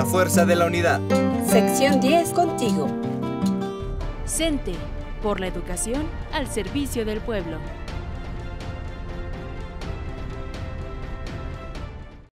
la fuerza de la unidad. Sección 10, contigo. CENTE, por la educación al servicio del pueblo.